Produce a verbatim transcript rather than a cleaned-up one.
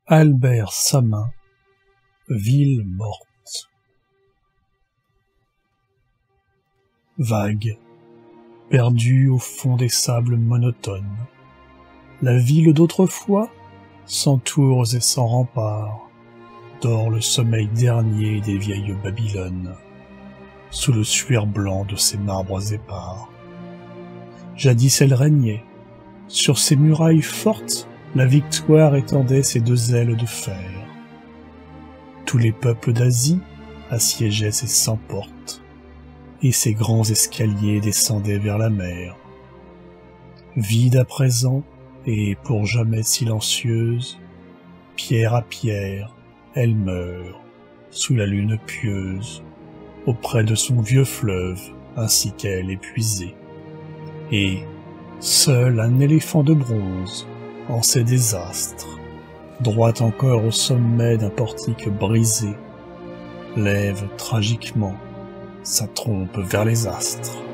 Albert Samin, Ville morte. Vague, perdue au fond des sables monotones, la ville d'autrefois, sans tours et sans remparts, dort le sommeil dernier des vieilles Babylones, sous le suaire blanc de ses marbres épars. Jadis elle régnait, sur ses murailles fortes, la victoire étendait ses deux ailes de fer. Tous les peuples d'Asie assiégeaient ses cent portes, et ses grands escaliers descendaient vers la mer. Vide à présent, et pour jamais silencieuse, pierre à pierre, elle meurt, sous la lune pieuse, auprès de son vieux fleuve, ainsi qu'elle épuisée. Et, seul un éléphant de bronze, en ses désastres, droit encore au sommet d'un portique brisé, lève tragiquement sa trompe vers les astres.